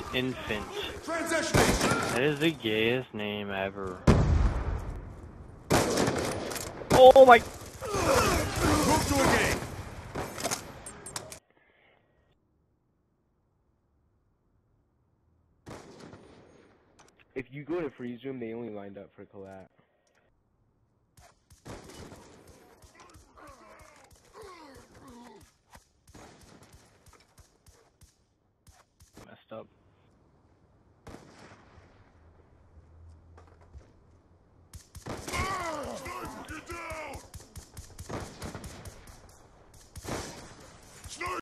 Infant. Transitioning. That is the gayest name ever. Oh my. Move to a game. If you go to freeze room, they only lined up for collat.